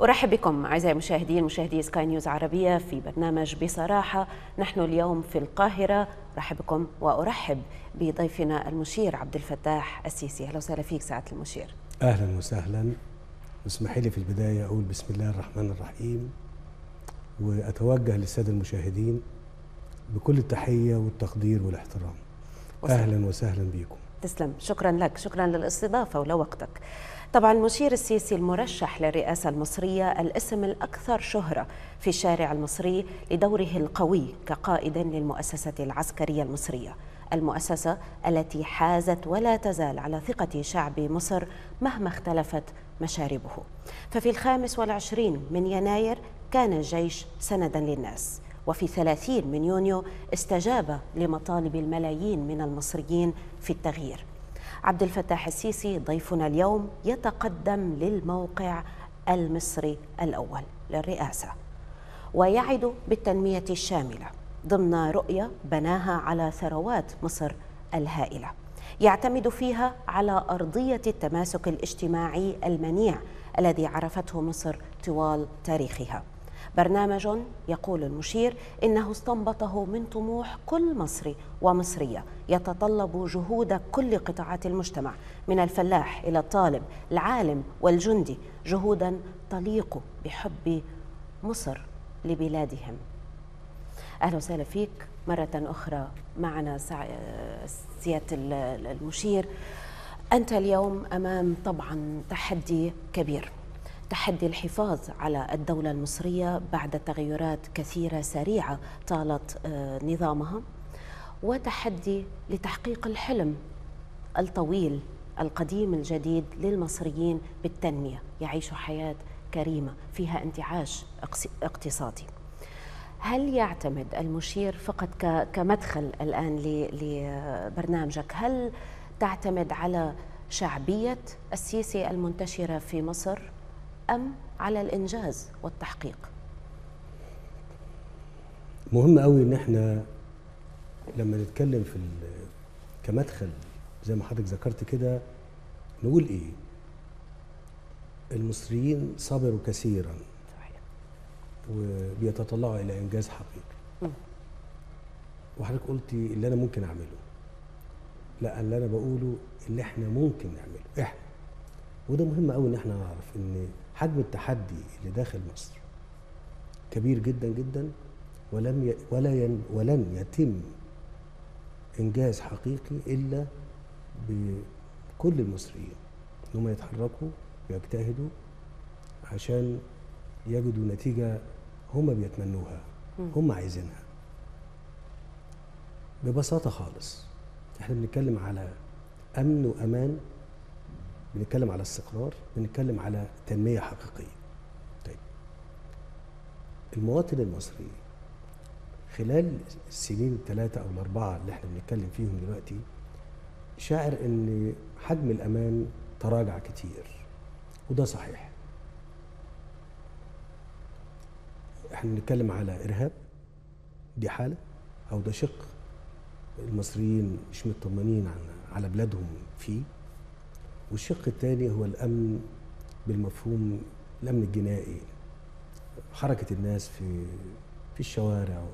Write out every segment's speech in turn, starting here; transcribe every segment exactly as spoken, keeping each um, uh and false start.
أرحب بكم أعزائي المشاهدين مشاهدي سكاي نيوز عربية في برنامج بصراحة. نحن اليوم في القاهرة. أرحب بكم وأرحب بضيفنا المشير عبد الفتاح السيسي. أهلا وسهلا فيك سعادة المشير. أهلا وسهلا. اسمحي لي في البداية أقول بسم الله الرحمن الرحيم، وأتوجه للسادة المشاهدين بكل التحية والتقدير والاحترام. وسهلا. أهلا وسهلا بكم. تسلم، شكرا لك، شكرا للاستضافة ولوقتك. طبعا المشير السيسي المرشح للرئاسة المصرية، الاسم الأكثر شهرة في الشارع المصري لدوره القوي كقائد للمؤسسة العسكرية المصرية، المؤسسة التي حازت ولا تزال على ثقة شعب مصر مهما اختلفت مشاربه. ففي الخامس والعشرين من يناير كان الجيش سندا للناس، وفي ثلاثين من يونيو استجاب لمطالب الملايين من المصريين في التغيير. عبد الفتاح السيسي ضيفنا اليوم يتقدم للموقع المصري الأول للرئاسة، ويعد بالتنمية الشاملة ضمن رؤية بناها على ثروات مصر الهائلة، يعتمد فيها على أرضية التماسك الاجتماعي المنيع الذي عرفته مصر طوال تاريخها. برنامج يقول المشير إنه استنبطه من طموح كل مصري ومصرية، يتطلب جهود كل قطاعات المجتمع من الفلاح إلى الطالب، العالم والجندي، جهودا تليق بحب مصر لبلادهم. أهلا وسهلا فيك مرة أخرى معنا سيادة المشير. أنت اليوم أمام طبعا تحدي كبير، تحدي الحفاظ على الدولة المصرية بعد تغيرات كثيرة سريعة طالت نظامها، وتحدي لتحقيق الحلم الطويل القديم الجديد للمصريين بالتنمية، يعيشوا حياة كريمة فيها انتعاش اقتصادي. هل يعتمد المشير فقط كمدخل الآن لبرنامجك، هل تعتمد على شعبية السيسي المنتشرة في مصر أم على الإنجاز والتحقيق؟ مهم قوي إن احنا لما نتكلم في كمدخل زي ما حضرتك ذكرت كده نقول إيه؟ المصريين صبروا كثيرا وبيتطلعوا إلى إنجاز حقيقي. وحضرتك قلتي اللي أنا ممكن أعمله. لا، اللي أنا بقوله اللي احنا ممكن نعمله احنا. وده مهم قوي إن احنا نعرف إن حجم التحدي اللي داخل مصر كبير جدا جدا، ولم ي... ولا ين... ولن يتم إنجاز حقيقي إلا بكل المصريين إنهم يتحركوا ويجتهدوا عشان يجدوا نتيجة هم بيتمنوها، هم عايزينها. ببساطة خالص احنا بنتكلم على أمن وأمان، بنتكلم على استقرار، بنتكلم على تنمية حقيقية. طيب، المواطن المصري خلال السنين الثلاثة أو الأربعة اللي احنا بنتكلم فيهم دلوقتي شاعر إن حجم الأمان تراجع كتير، وده صحيح. احنا بنتكلم على إرهاب، دي حالة أو ده شق المصريين مش مطمنين على بلادهم فيه، والشق الثاني هو الأمن بالمفهوم الأمن الجنائي، حركة الناس في في الشوارع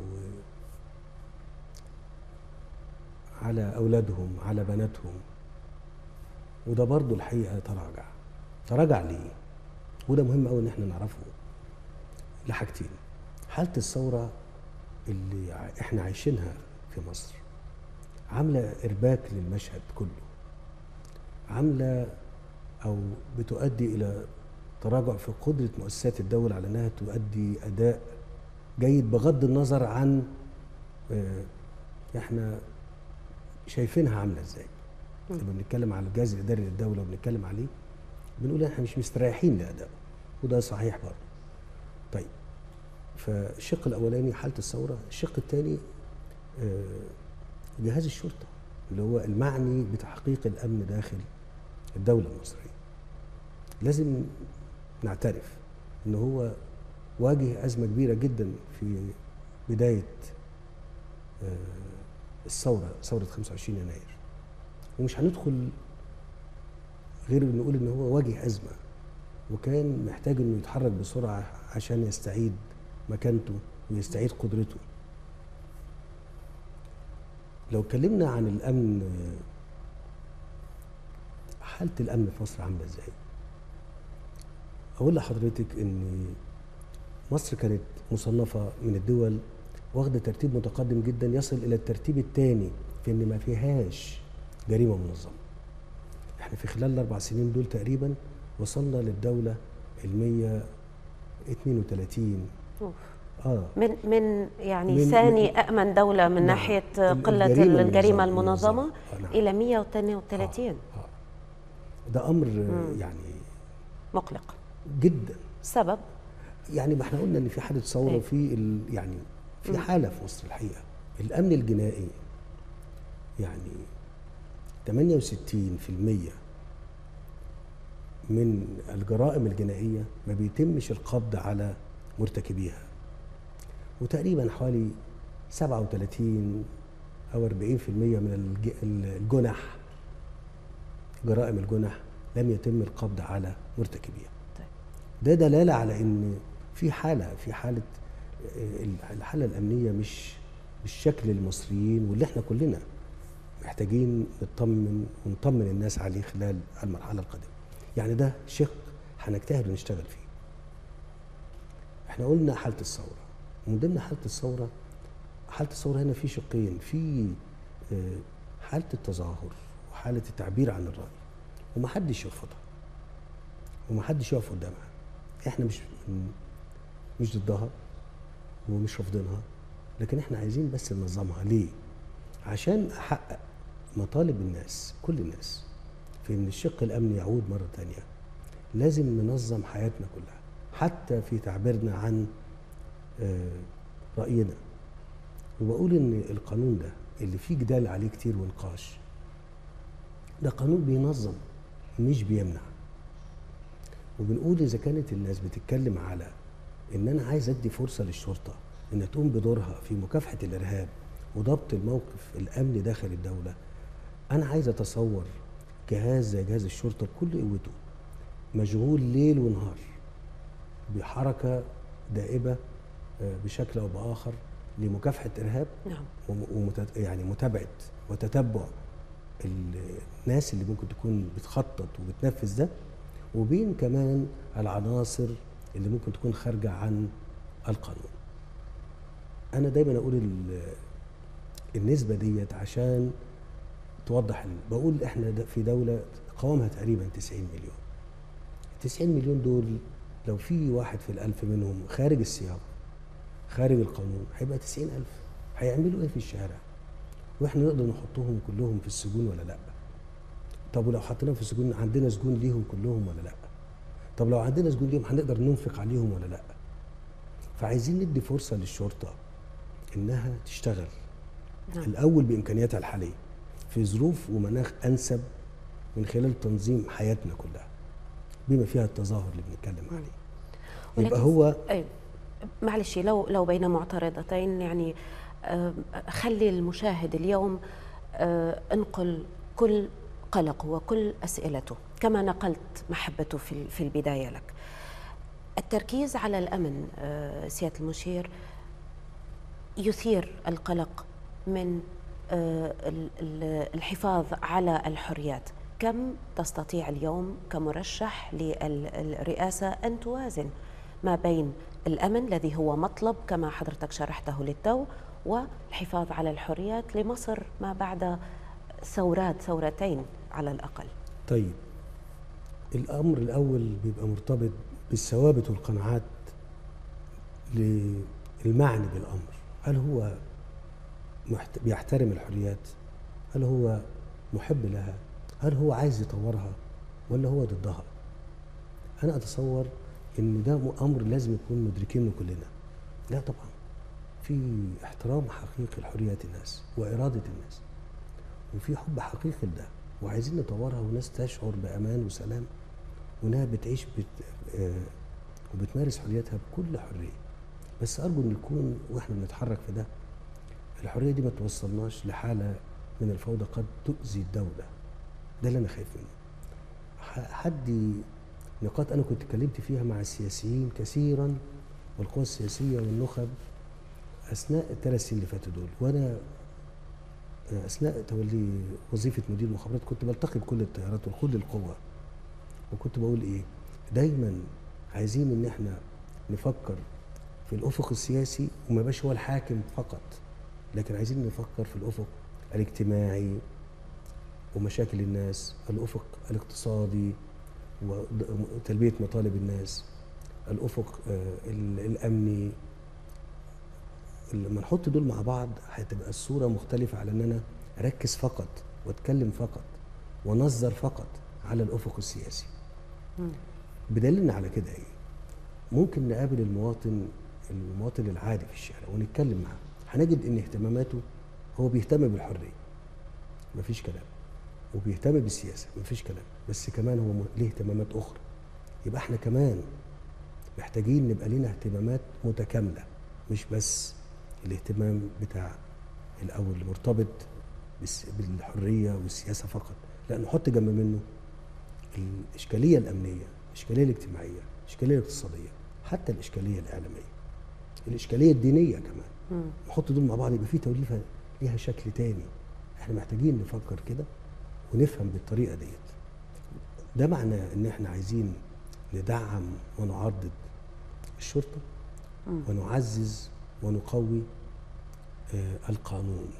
على أولادهم على بناتهم، وده برضو الحقيقة تراجع. تراجع ليه؟ وده مهم قوي إن احنا نعرفه لحاجتين. حالة الثورة اللي احنا عايشينها في مصر عاملة إرباك للمشهد كله، عاملة أو بتؤدي إلى تراجع في قدرة مؤسسات الدولة على أنها تؤدي أداء جيد بغض النظر عن اه احنا شايفينها عاملة ازاي. لما بنتكلم على الجهاز الإداري للدولة وبنتكلم عليه بنقول احنا مش مستريحين لأدائه، وده صحيح برضه. طيب، فالشق الأولاني حالة الثورة، الشق الثاني اه جهاز الشرطة اللي هو المعني بتحقيق الأمن داخل الدولة المصرية. لازم نعترف إن هو واجه أزمة كبيرة جدا في بداية الثورة، ثورة خمسة وعشرين يناير، ومش هندخل غير نقول إن هو واجه أزمة وكان محتاج انه يتحرك بسرعه عشان يستعيد مكانته ويستعيد قدرته. لو اتكلمنا عن الامن، حاله الامن في مصر عامله ازاي؟ اقول لحضرتك ان مصر كانت مصنفه من الدول واخده ترتيب متقدم جدا يصل الى الترتيب الثاني في ان ما فيهاش جريمه منظمه. احنا في خلال الاربع سنين دول تقريبا وصلنا للدوله ال مية واتنين وتلاتين. أوف. اه من من يعني من ثاني من أأمن دولة من نعم. ناحية قلة الجريمة الجريمة المنظمة. المنظمة آه نعم. إلى مية واتنين وتلاتين. آه. آه. ده امر مم. يعني مقلق جدا. سبب؟ يعني ما احنا قلنا ان في حاله ثوره إيه؟ وفي ال- يعني في مم. حاله في مصر الحقيقه الامن الجنائي يعني تمانية وستين في المية من الجرائم الجنائيه ما بيتمش القبض على مرتكبيها، وتقريبا حوالي سبعة وتلاتين او أربعين في المية من الج- الجنح، جرائم الجنح لم يتم القبض على مرتكبيها. طيب. ده دلاله على ان في حاله في حاله آه، الحاله الامنيه مش بالشكل المصريين واللي احنا كلنا محتاجين نطمن ونطمن الناس عليه خلال المرحله القادمه. يعني ده شق هنجتهد ونشتغل فيه. احنا قلنا حاله الثوره، ومن ضمن حاله الثوره حاله الثوره هنا في شقين، في آه، حاله التظاهر وحاله التعبير عن الراي، ومحدش يرفضها ومحدش يقف قدامها. احنا مش مش ضدها ومش رافضينها، لكن احنا عايزين بس ننظمها. ليه؟ عشان احقق مطالب الناس، كل الناس، في ان الشق الامني يعود مره تانية. لازم ننظم حياتنا كلها، حتى في تعبيرنا عن آه، راينا. وبقول ان القانون ده اللي فيه جدال عليه كتير ونقاش، ده قانون بينظم مش بيمنع. وبنقول اذا كانت الناس بتتكلم على ان انا عايز ادي فرصه للشرطه انها تقوم بدورها في مكافحه الارهاب وضبط الموقف الامني داخل الدوله، انا عايز اتصور جهاز زي جهاز الشرطه بكل قوته مشغول ليل ونهار بحركه دائبه آه، بشكل او باخر لمكافحه ارهاب. نعم. ومت... يعني متابعه وتتبع الناس اللي ممكن تكون بتخطط وبتنفذ ده، وبين كمان العناصر اللي ممكن تكون خارجه عن القانون. انا دايما اقول ال- النسبه ديت عشان توضح ال- بقول احنا د- في دوله قوامها تقريبا تسعين مليون. تسعين مليون دول لو في واحد في الألف منهم خارج السياق خارج القانون هيبقى تسعين ألف. هيعملوا ايه في الشارع؟ واحنا نقدر نحطهم كلهم في السجون ولا لا؟ طب ولو حطيناهم في السجون عندنا سجون ليهم كلهم ولا لا؟ طب لو عندنا سجون ليهم هنقدر ننفق عليهم ولا لا؟ فعايزين ندي فرصه للشرطه انها تشتغل نعم. الاول بامكانياتها الحاليه في ظروف ومناخ انسب من خلال تنظيم حياتنا كلها بما فيها التظاهر اللي بنتكلم عليه. يبقى ولكن- هو أيوة. معلش، لو لو بين معترضتين، يعني آه، خلي المشاهد اليوم آه، انقل كل قلقه وكل أسئلته كما نقلت محبته في في البداية لك. التركيز على الأمن آه، سيادة المشير يثير القلق من آه، ال- ال- الحفاظ على الحريات. كم تستطيع اليوم كمرشح للرئاسة أن توازن ما بين الأمن الذي هو مطلب كما حضرتك شرحته للتو، والحفاظ على الحريات لمصر ما بعد ثورات ثورتين على الأقل؟ طيب، الامر الاول بيبقى مرتبط بالثوابت والقناعات للمعني بالامر. هل هو محت... بيحترم الحريات؟ هل هو محب لها؟ هل هو عايز يطورها ولا هو ضدها؟ انا اتصور ان ده امر لازم يكون مدركينه كلنا. لا طبعا، في احترام حقيقي لحريات الناس واراده الناس، وفي حب حقيقي لده، وعايزين نطورها والناس تشعر بامان وسلام وانها بتعيش بت... آه وبتمارس حريتها بكل حريه. بس ارجو ان يكون واحنا بنتحرك في ده الحريه دي ما توصلناش لحاله من الفوضى قد تؤذي الدوله. ده اللي انا خايف منه. ح- حد نقاط أنا كنت اتكلمت فيها مع السياسيين كثيرا والقوى السياسية والنخب أثناء الثلاث سنين اللي فاتوا دول. وأنا أثناء تولي وظيفة مدير مخابرات كنت بلتقي بكل التيارات وكل القوى، وكنت بقول إيه؟ دايما عايزين إن إحنا نفكر في الأفق السياسي وما يبقاش هو الحاكم فقط، لكن عايزين نفكر في الأفق الاجتماعي ومشاكل الناس، الأفق الاقتصادي وتلبية مطالب الناس، الأفق الأمني. لما نحط دول مع بعض هتبقى الصورة مختلفة على أن أنا أركز فقط وأتكلم فقط ونظر فقط على الأفق السياسي. بدليلنا على كده إيه؟ ممكن نقابل المواطن المواطن العادي في الشارع ونتكلم معاه، هنجد إن اهتماماته هو بيهتم بالحرية، مفيش كلام، وبيهتم بالسياسة، مفيش كلام، بس كمان هو ليه اهتمامات أخرى. يبقى احنا كمان محتاجين نبقى لنا اهتمامات متكاملة، مش بس الاهتمام بتاع الأول المرتبط بالحرية والسياسة فقط، لا نحط جنب منه الإشكالية الأمنية، الإشكالية الاجتماعية، الإشكالية الاقتصادية، حتى الإشكالية الإعلامية، الإشكالية الدينية كمان. م. نحط دول مع بعض يبقى في توليفة ليها شكل تاني. احنا محتاجين نفكر كده ونفهم بالطريقة ديت. ده معناه ان احنا عايزين ندعم ونعضد الشرطة م. ونعزز ونقوي آه القانون.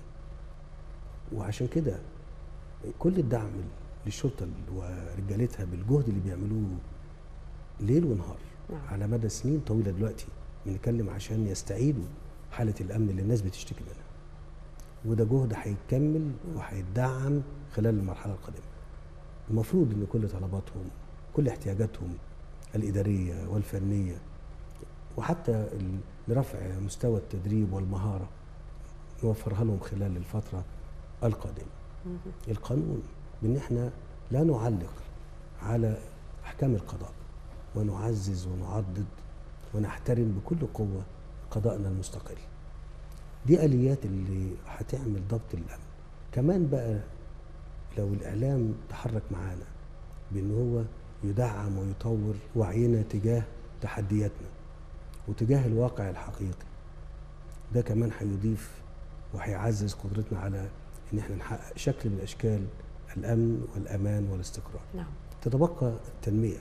وعشان كده كل الدعم للشرطة ورجالتها بالجهد اللي بيعملوه ليل ونهار نعم. على مدى سنين طويلة دلوقتي بنتكلم عشان يستعيدوا حالة الأمن اللي الناس بتشتكي منها، وده جهد هيكمل وهيتدعم خلال المرحلة القادمة. المفروض ان كل طلباتهم، كل احتياجاتهم الإدارية والفنية وحتى لرفع مستوى التدريب والمهارة نوفرها لهم خلال الفترة القادمة. القانون بان احنا لا نعلق على احكام القضاء، ونعزز ونعضد ونحترم بكل قوة قضاءنا المستقل. دي آليات اللي هتعمل ضبط الأمن. كمان بقى لو الإعلام تحرك معانا بأن هو يدعم ويطور وعينا تجاه تحدياتنا وتجاه الواقع الحقيقي، ده كمان هيضيف وهيعزز قدرتنا على ان احنا نحقق شكل من اشكال الامن والامان والاستقرار. نعم. تتبقى التنميه.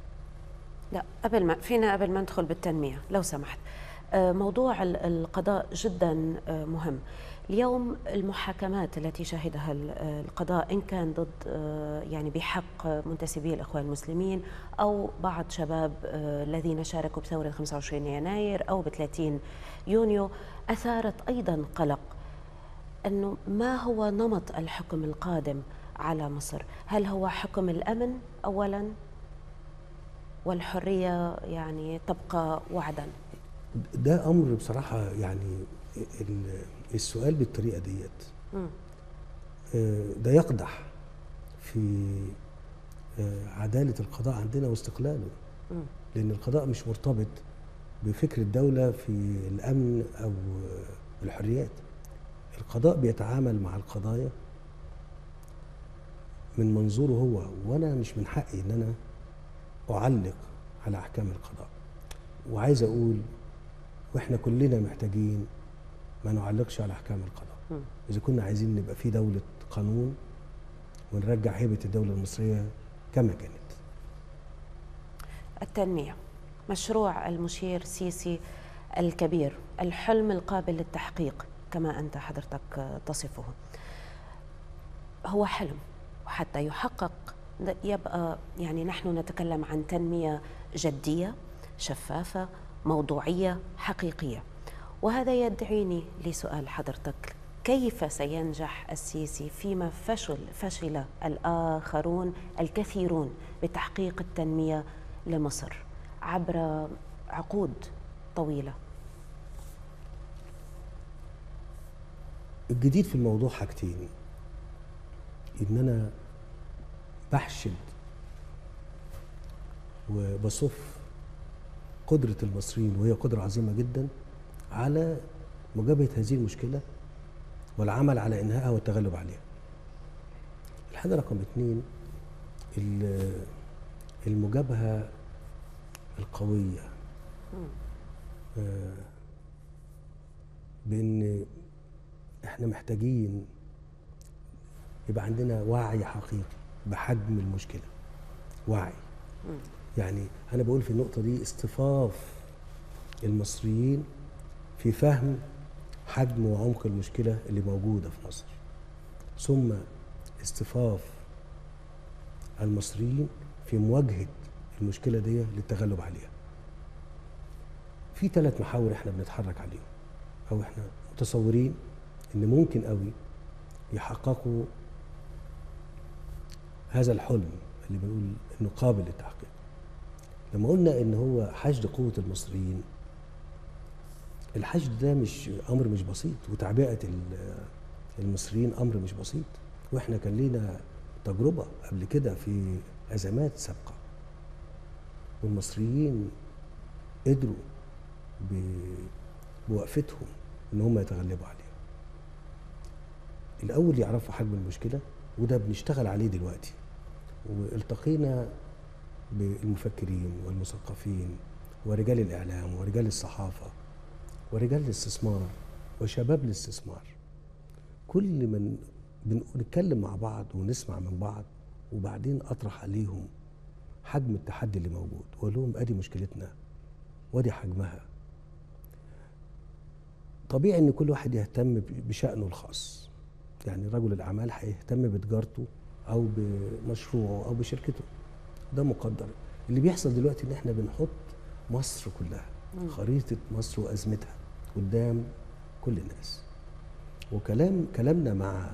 لا قبل ما فينا قبل ما ندخل بالتنميه لو سمحت، موضوع القضاء جدا مهم. اليوم المحاكمات التي شهدها القضاء إن كان ضد يعني بحق منتسبي الإخوان المسلمين أو بعض شباب الذين شاركوا بثورة خمسة وعشرين يناير أو ب ثلاثين يونيو أثارت أيضا قلق أنه ما هو نمط الحكم القادم على مصر؟ هل هو حكم الأمن أولا والحرية يعني تبقى وعدا؟ ده أمر بصراحة يعني السؤال بالطريقة ديت ده يقدح في عدالة القضاء عندنا واستقلاله، لأن القضاء مش مرتبط بفكر الدولة في الأمن أو الحريات. القضاء بيتعامل مع القضايا من منظوره هو، وأنا مش من حقي إن أنا أعلق على أحكام القضاء. وعايز أقول وإحنا كلنا محتاجين ما نعلقش على أحكام القضاء. إذا كنا عايزين نبقى في دولة قانون ونرجع هيبة الدولة المصرية كما كانت. التنمية، مشروع المشير سيسي الكبير، الحلم القابل للتحقيق كما أنت حضرتك تصفه، هو حلم، وحتى يحقق يبقى يعني نحن نتكلم عن تنمية جدية شفافة موضوعية حقيقية. وهذا يدعيني لسؤال حضرتك، كيف سينجح السيسي فيما فشل فشل الآخرون الكثيرون بتحقيق التنمية لمصر عبر عقود طويلة؟ الجديد في الموضوع حاجتين، إن أنا بحشد وبصف قدرة المصريين، وهي قدرة عظيمة جدا، على مجابهة هذه المشكلة والعمل على إنهائها والتغلب عليها. الحاجة رقم اتنين، المجابهه القويه آه بان احنا محتاجين يبقى عندنا وعي حقيقي بحجم المشكله. وعي يعني انا بقول في النقطه دي اصطفاف المصريين في فهم حجم وعمق المشكله اللي موجوده في مصر، ثم اصطفاف المصريين في مواجهه المشكله دي للتغلب عليها. في ثلاث محاور احنا بنتحرك عليهم، او احنا متصورين ان ممكن قوي يحققوا هذا الحلم اللي بنقول انه قابل للتحقيق. لما قلنا ان هو حشد قوه المصريين، الحشد ده مش امر مش بسيط، وتعبئه المصريين امر مش بسيط، واحنا كان لينا تجربه قبل كده في ازمات سابقه، والمصريين قدروا بوقفتهم ان هم يتغلبوا عليها. الاول يعرفوا حجم المشكله، وده بنشتغل عليه دلوقتي، والتقينا بالمفكرين والمثقفين ورجال الاعلام ورجال الصحافه ورجال الاستثمار وشباب الاستثمار. كل من بنتكلم مع بعض ونسمع من بعض، وبعدين اطرح عليهم حجم التحدي اللي موجود، واقول لهم ادي مشكلتنا وادي حجمها. طبيعي ان كل واحد يهتم بشأنه الخاص، يعني رجل الاعمال هيهتم بتجارته او بمشروعه او بشركته، ده مقدر. اللي بيحصل دلوقتي ان احنا بنحط مصر كلها، خريطه مصر وازمتها قدام كل الناس، وكلام كلامنا مع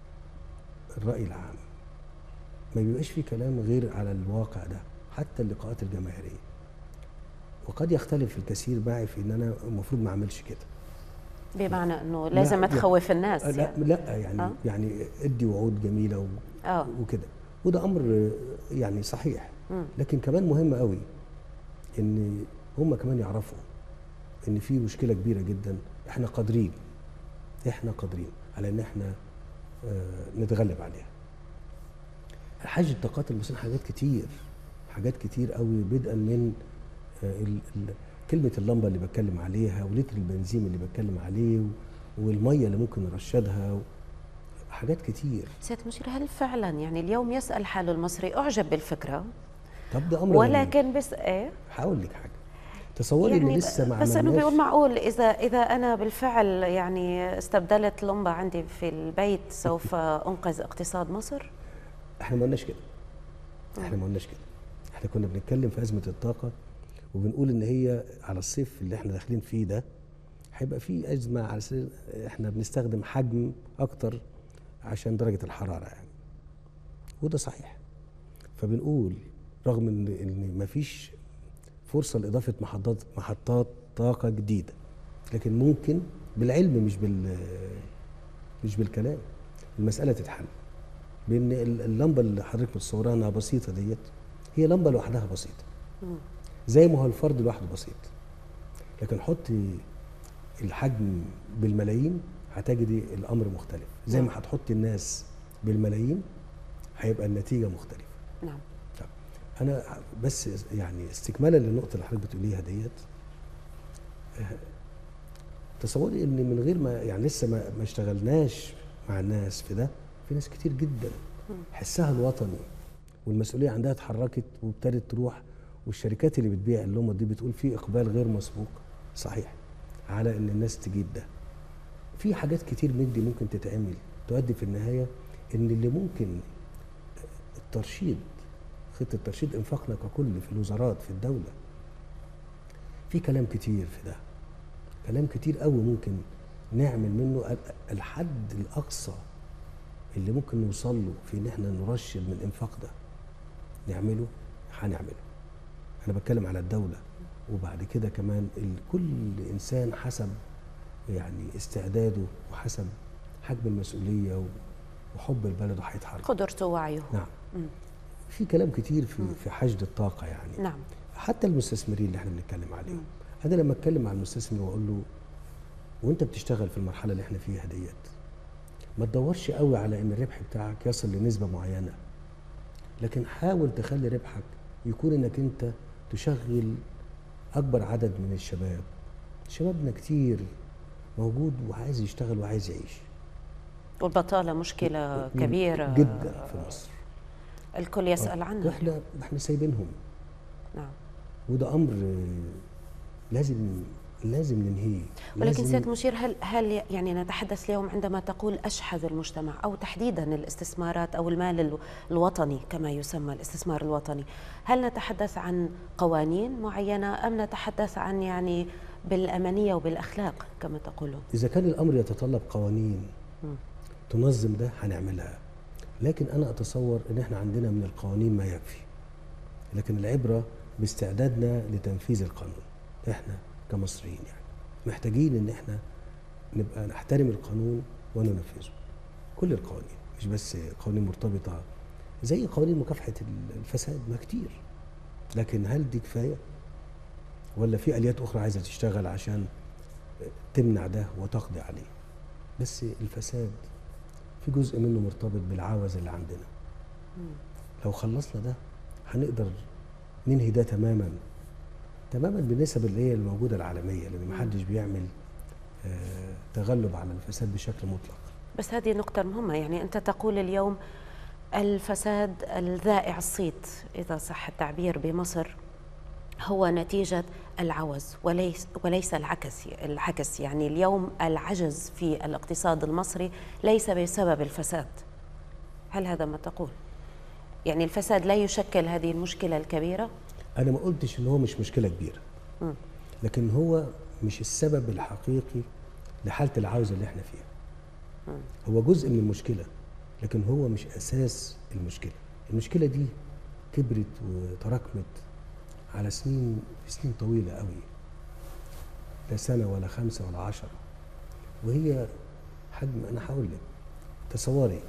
الرأي العام ما بيبقاش فيه كلام غير على الواقع ده، حتى اللقاءات الجماهيريه. وقد يختلف الكثير معي في ان انا المفروض ما اعملش كده، بمعنى انه لازم تخوف الناس لا يعني. لا يعني أه؟ يعني ادي وعود جميله و... أه؟ وكده، وده امر يعني صحيح. م. لكن كمان مهم قوي ان هم كمان يعرفوا ان في مشكله كبيره جدا، احنا قادرين احنا قادرين على ان احنا آه نتغلب عليها. حاجه الطاقات المصرية حاجات كتير حاجات كتير قوي، بدءا من آه ال... ال... كلمة اللمبة اللي بتكلم عليها، ولتر البنزين اللي بتكلم عليه، والمية اللي ممكن نرشدها، حاجات كتير. سيادة المشير، هل فعلا يعني اليوم يسأل حاله المصري أعجب بالفكرة؟ طب ده أمر ولكن غريب. بس إيه؟ هقول لك حاجة، تصوري يعني إن لسه ما عملناش، بس إنه بيقول معقول إذا إذا أنا بالفعل يعني استبدلت لمبة عندي في البيت سوف أنقذ اقتصاد مصر؟ إحنا ما قلناش كده. إحنا ما قلناش كده. إحنا كنا بنتكلم في أزمة الطاقة، وبنقول ان هي على الصيف اللي احنا داخلين فيه ده هيبقى فيه ازمه، على اساس احنا بنستخدم حجم اكتر عشان درجه الحراره يعني، وده صحيح. فبنقول رغم ان ان مفيش فرصه لاضافه محطات محطات طاقه جديده، لكن ممكن بالعلم مش بال مش بالكلام المساله تتحل. بان اللمبه اللي حضرتك متصوراها انها بسيطه ديت، هي لمبه لوحدها بسيطه، زي ما هو الفرد لوحده بسيط، لكن حطي الحجم بالملايين هتجدي الامر مختلف. زي ما هتحطي الناس بالملايين هيبقى النتيجه مختلفه. نعم. انا بس يعني استكمالا للنقطه اللي حضرتك بتقوليها ديت، تصوري ان من غير ما يعني لسه ما, ما اشتغلناش مع الناس في ده، في ناس كتير جدا حسها الوطني والمسؤوليه عندها اتحركت وابتدت تروح، والشركات اللي بتبيع اللمبة دي بتقول في اقبال غير مسبوق صحيح على ان الناس تجيب ده. في حاجات كتير من دي ممكن تتعمل تؤدي في النهايه ان اللي ممكن الترشيد، خطه ترشيد انفاقنا ككل في الوزارات في الدوله، في كلام كتير في ده، كلام كتير قوي ممكن نعمل منه الحد الاقصى اللي ممكن نوصل له في ان احنا نرشد من الانفاق ده، نعمله هنعمله. أنا بتكلم على الدولة، وبعد كده كمان كل إنسان حسب يعني استعداده وحسب حجم المسؤولية وحب البلد هيتحرك، قدرته ووعيه. نعم. م. في كلام كتير في م. في حشد الطاقة يعني. نعم. حتى المستثمرين اللي احنا بنتكلم عليهم، أنا لما أتكلم مع المستثمر وأقول له وأنت بتشتغل في المرحلة اللي احنا فيها ديت، ما تدورش قوي على إن الربح بتاعك يصل لنسبة معينة، لكن حاول تخلي ربحك يكون انك انت تشغل اكبر عدد من الشباب. شبابنا كتير موجود وعايز يشتغل وعايز يعيش. والبطالة مشكلة كبيرة جدا في مصر، الكل يسأل عنها. واحنا احنا سايبينهم. نعم. وده امر لازم لازم ننهيه. ولكن سيادة المشير، هل هل يعني نتحدث اليوم عندما تقول أشحذ المجتمع أو تحديدا الاستثمارات أو المال الوطني كما يسمى الاستثمار الوطني، هل نتحدث عن قوانين معينة أم نتحدث عن يعني بالأمانية وبالأخلاق كما تقولون؟ إذا كان الأمر يتطلب قوانين م. تنظم ده هنعملها، لكن أنا أتصور إن إحنا عندنا من القوانين ما يكفي، لكن العبرة باستعدادنا لتنفيذ القانون. إحنا كمصريين يعني محتاجين إن إحنا نبقى نحترم القانون وننفذه. كل القوانين، مش بس قوانين مرتبطة زي قوانين مكافحة الفساد، ما كتير، لكن هل دي كفاية؟ ولا في آليات أخرى عايزة تشتغل عشان تمنع ده وتقضي عليه؟ بس الفساد في جزء منه مرتبط بالعوز اللي عندنا. لو خلصنا ده هنقدر ننهي ده تماما تماما بالنسب اللي هي الموجودة العالمية، لأن محدش بيعمل آه تغلب على الفساد بشكل مطلق. بس هذه نقطة مهمة، يعني أنت تقول اليوم الفساد الذائع الصيت إذا صح التعبير بمصر هو نتيجة العوز وليس وليس العكس العكس يعني اليوم العجز في الاقتصاد المصري ليس بسبب الفساد. هل هذا ما تقول؟ يعني الفساد لا يشكل هذه المشكلة الكبيرة؟ أنا ما قلتش إن هو مش مشكلة كبيرة، م. لكن هو مش السبب الحقيقي لحالة العوز اللي احنا فيها. م. هو جزء من المشكلة، لكن هو مش أساس المشكلة. المشكلة دي كبرت وتراكمت على سنين سنين طويلة قوي، لا سنة ولا خمسة ولا عشرة، وهي حجم. أنا هقول لك، تصوري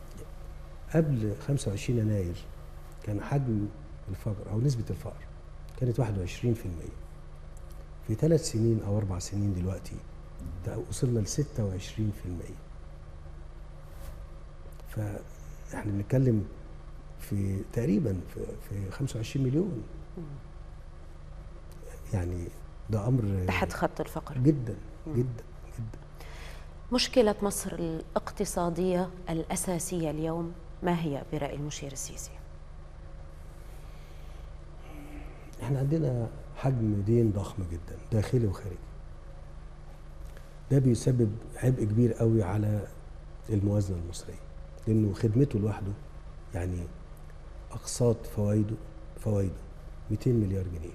قبل خمسة وعشرين يناير كان حجم الفقر أو نسبة الفقر كانت واحد وعشرين في المية. في ثلاث سنين أو أربع سنين دلوقتي وصلنا ل ستة وعشرين في المية. فإحنا بنتكلم في تقريبا في, في خمسة وعشرين مليون. يعني ده أمر تحت خط الفقر جدا جدا جدا. مشكلة مصر الاقتصادية الأساسية اليوم ما هي برأي المشير السيسي؟ احنا عندنا حجم دين ضخم جدا داخلي وخارجي. ده بيسبب عبء كبير قوي على الموازنة المصرية، لأنه خدمته لوحده يعني أقساط فوائده فوائده مئتين مليار جنيه.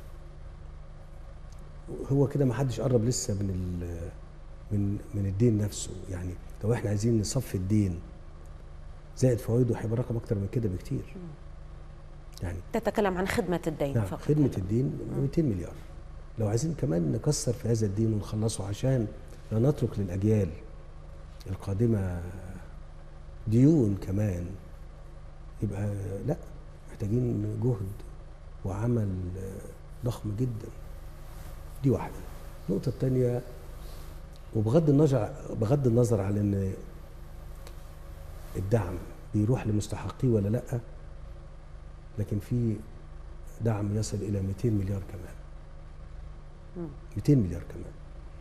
هو كده ما حدش قرب لسه من من من الدين نفسه. يعني لو احنا عايزين نصفي الدين زائد فوائده هيبقى رقم اكتر من كده بكتير. يعني تتكلم عن خدمة الدين نعم فقط. خدمة الدين مئتين مليار. لو عايزين كمان نكسر في هذا الدين ونخلصه عشان لا نترك للأجيال القادمة ديون كمان، يبقى لا، محتاجين جهد وعمل ضخم جدا. دي واحدة. النقطة الثانية، وبغض النظر بغض النظر على ان الدعم بيروح لمستحقيه ولا لا، لكن في دعم يصل الى مئتين مليار كمان. مئتين مليار كمان.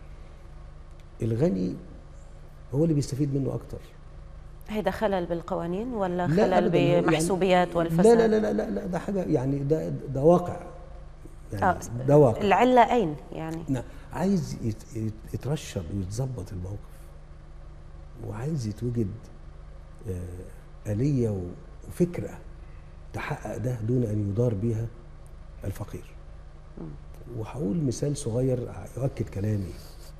الغني هو اللي بيستفيد منه اكتر. هيدا خلل بالقوانين ولا خلل بمحسوبيات يعني والفساد؟ لا لا لا لا لا ده حاجة يعني ده ده واقع. يعني آه ده واقع. العلة أين يعني؟ نعم، عايز يترشد ويتظبط الموقف، وعايز يتوجد آلية وفكرة تحقق ده دون أن يدار بها الفقير. وهقول مثال صغير يؤكد كلامي.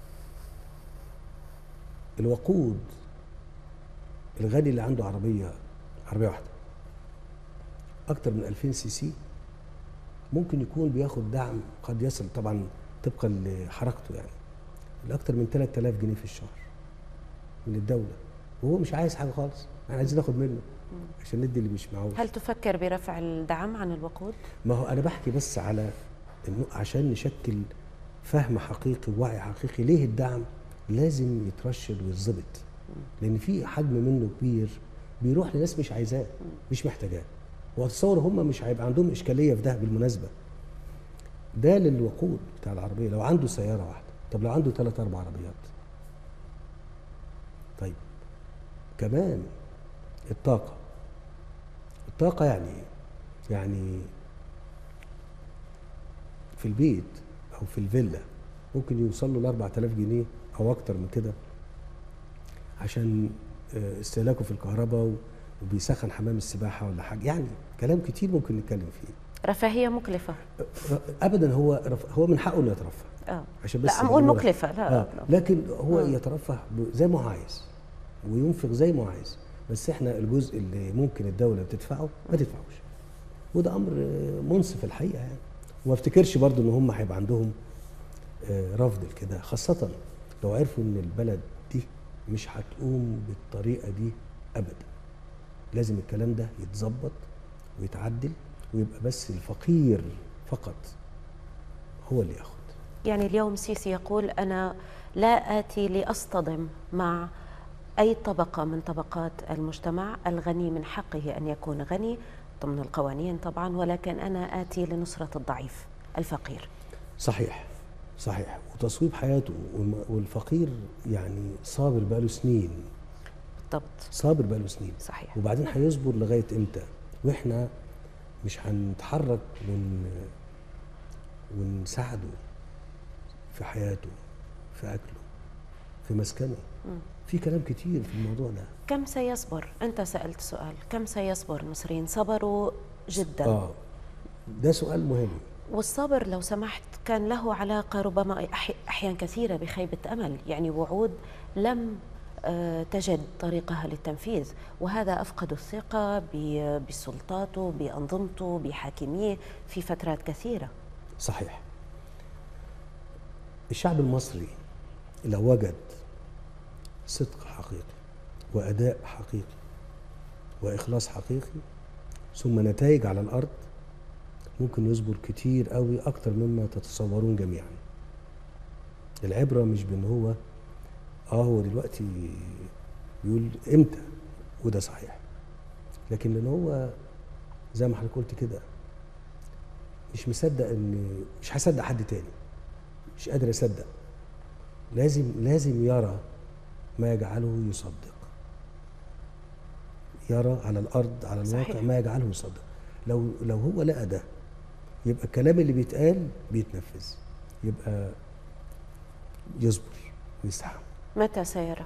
الوقود، الغني اللي عنده عربية عربية واحدة أكتر من ألفين سي سي ممكن يكون بياخد دعم قد يصل طبعا طبقا لحركته يعني لأكتر من ثلاثة آلاف جنيه في الشهر من الدولة، وهو مش عايز حاجة خالص. احنا عايزين ناخد منه عشان ندي اللي مش معهوش. هل تفكر برفع الدعم عن الوقود؟ ما هو أنا بحكي بس على إنه عشان نشكل فهم حقيقي ووعي حقيقي ليه الدعم لازم يترشد ويتظبط، لأن في حجم منه كبير بيروح لناس مش عايزاه مش محتاجاه. واتصور هم مش هيبقى عندهم اشكاليه في ده بالمناسبه. ده للوقود بتاع العربيه لو عنده سياره واحده، طب لو عنده ثلاث اربع عربيات. طيب كمان الطاقه. الطاقه يعني ايه؟ يعني في البيت او في الفيلا ممكن يوصل له ل أربعة آلاف جنيه او اكتر من كده عشان استهلاكه في الكهرباء، وبيسخن حمام السباحه ولا حاجه. يعني كلام كتير ممكن نتكلم فيه. رفاهيه مكلفه؟ ابدا. هو هو من حقه انه يترفه. اه عشان بس لا نقول مكلفه. لا آه. لكن هو آه. يترفه زي ما هو عايز وينفق زي ما هو عايز، بس احنا الجزء اللي ممكن الدوله بتدفعه ما تدفعوش. وده امر منصف الحقيقه يعني. وما افتكرش برضو ان هم هيبقى عندهم رفض لكده، خاصه لو عرفوا ان البلد دي مش هتقوم بالطريقه دي ابدا. لازم الكلام ده يتظبط ويتعدل، ويبقى بس الفقير فقط هو اللي ياخد. يعني اليوم سيسي يقول أنا لا آتي لأصطدم مع أي طبقة من طبقات المجتمع، الغني من حقه أن يكون غني ضمن القوانين طبعا، ولكن أنا آتي لنصرة الضعيف الفقير. صحيح صحيح. وتصويب حياته. والفقير يعني صابر بقاله سنين. بالضبط. صابر بقاله سنين. صحيح. وبعدين هيصبر لغاية إمتى؟ وإحنا مش هنتحرك ون ونساعده في حياته، في أكله، في مسكنه. م. في كلام كتير في الموضوع ده. كم سيصبر؟ أنت سألت سؤال، كم سيصبر المصريين؟ صبروا جدا. آه ده سؤال مهم. والصبر لو سمحت كان له علاقة ربما أحيان كثيرة بخيبة أمل، يعني وعود لم تجد طريقها للتنفيذ، وهذا أفقد الثقة بسلطاته، بأنظمته، بحاكميه في فترات كثيرة. صحيح. الشعب المصري لو وجد صدق حقيقي وأداء حقيقي وإخلاص حقيقي ثم نتائج على الأرض، ممكن يصبر كتير قوي أكتر مما تتصورون جميعا. العبرة مش بأن هو اه هو دلوقتي بيقول امتى، وده صحيح، لكن لان هو زي ما حضرتك قلت كده مش مصدق، ان مش هصدق حد تاني، مش قادر اصدق. لازم لازم يرى ما يجعله يصدق، يرى على الارض على الواقع صحيح. ما يجعله يصدق. لو لو هو لقى ده يبقى الكلام اللي بيتقال بيتنفذ، يبقى يصبر ويستحمل. متى سيرى؟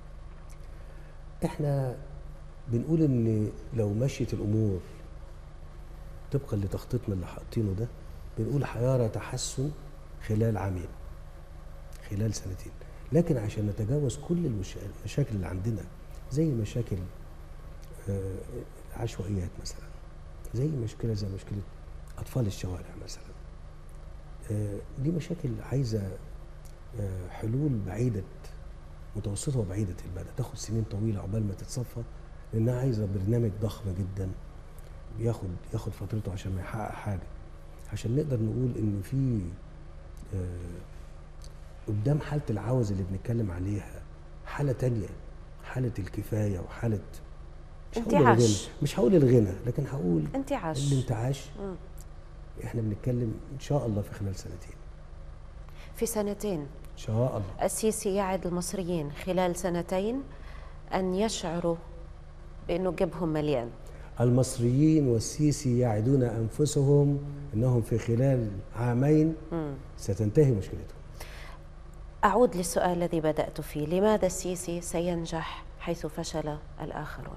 احنا بنقول ان لو مشيت الامور طبقا لتخطيطنا اللي حاطينه ده، بنقول هيرى تحسن خلال عامين، خلال سنتين. لكن عشان نتجاوز كل المشاكل اللي عندنا، زي مشاكل العشوائيات مثلا، زي مشكله زي مشكله اطفال الشوارع مثلا، دي مشاكل عايزه حلول بعيده، متوسطه وبعيده المدى، تاخد سنين طويله عقبال ما تتصفى، لانها عايزه برنامج ضخم جدا بياخد ياخد فترته عشان ما يحقق حاجه، عشان نقدر نقول ان في آه قدام حاله العوز اللي بنتكلم عليها حاله تانية، حاله الكفايه وحاله مش هقول الغنى، مش هقول الغنى، لكن هقول انتعاش. الانتعاش. مم. احنا بنتكلم ان شاء الله في خلال سنتين. في سنتين ان شاء الله. السيسي يعد المصريين خلال سنتين ان يشعروا بانه جيبهم مليان. المصريين والسيسي يعدون انفسهم انهم في خلال عامين م. ستنتهي مشكلتهم. اعود للسؤال الذي بدأت فيه، لماذا السيسي سينجح حيث فشل الآخرون؟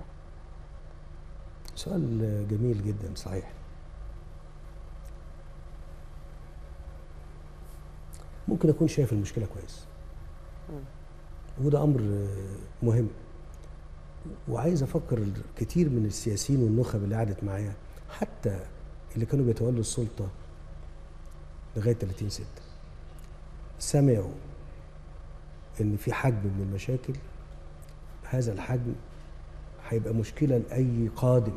سؤال جميل جدا صحيح. ممكن اكون شايف المشكله كويس، م. وده امر مهم، وعايز افكر كتير من السياسيين والنخب اللي قعدت معايا، حتى اللي كانوا بيتولوا السلطه لغايه ثلاثين ستة، سمعوا ان في حجم من المشاكل، هذا الحجم هيبقى مشكله لاي قادم.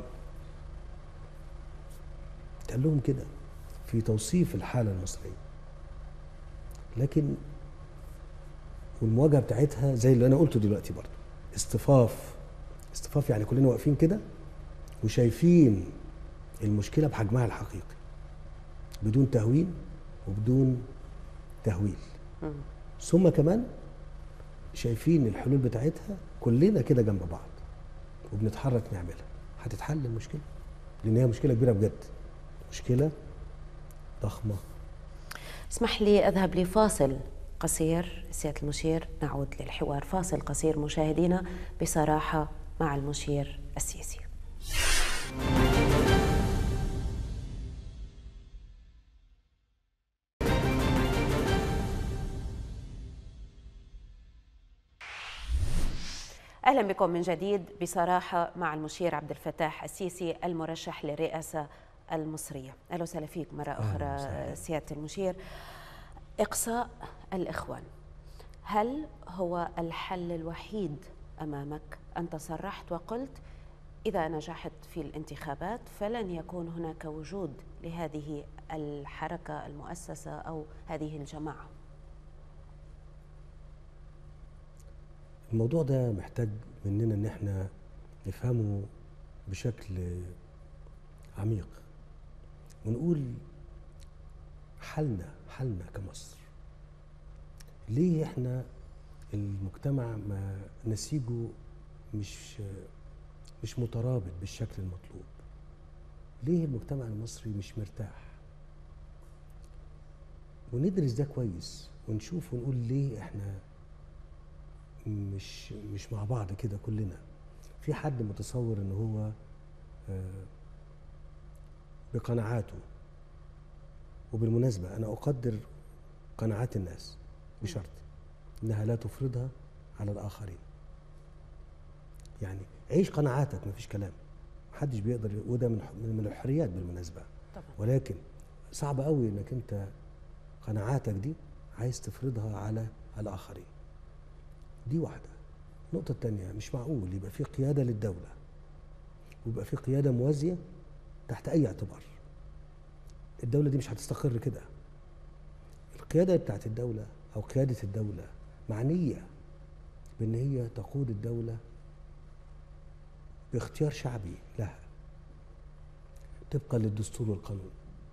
قال لهم كده في توصيف الحاله المصريه، لكن والمواجهه بتاعتها زي اللي انا قلته دلوقتي برضه، اصطفاف. اصطفاف يعني كلنا واقفين كده وشايفين المشكله بحجمها الحقيقي بدون تهوين وبدون تهويل. مم. ثم كمان شايفين الحلول بتاعتها كلنا كده جنب بعض وبنتحرك نعملها، هتتحل المشكله، لان هي مشكله كبيره بجد، مشكله ضخمه. اسمح لي اذهب لفاصل قصير سياده المشير، نعود للحوار. فاصل قصير مشاهدينا بصراحه مع المشير السيسي. اهلا بكم من جديد بصراحه مع المشير عبد الفتاح السيسي المرشح للرئاسه المصريه. اهلا وسهلا فيك مره اخرى سياده المشير. اقصاء الاخوان هل هو الحل الوحيد امامك؟ انت صرحت وقلت اذا نجحت في الانتخابات فلن يكون هناك وجود لهذه الحركه المؤسسه او هذه الجماعه. الموضوع ده محتاج مننا ان احنا نفهمه بشكل عميق ونقول حالنا حالنا كمصر. ليه احنا المجتمع ما نسيجه مش مش مترابط بالشكل المطلوب؟ ليه المجتمع المصري مش مرتاح؟ وندرس ده كويس ونشوف ونقول ليه احنا مش مش مع بعض كده كلنا. في حد متصور ان هو بقناعاته، وبالمناسبة انا اقدر قناعات الناس بشرط انها لا تفرضها على الاخرين. يعني عيش قناعاتك مفيش كلام، محدش بيقدر، وده من من الحريات بالمناسبة طبعا. ولكن صعب قوي انك انت قناعاتك دي عايز تفرضها على الاخرين. دي واحدة. النقطة الثانية، مش معقول يبقى في قيادة للدولة ويبقى في قيادة موازية تحت أي اعتبار. الدولة دي مش هتستقر كده. القيادة بتاعت الدولة أو قيادة الدولة معنية بأن هي تقود الدولة باختيار شعبي لها طبقا للدستور والقانون.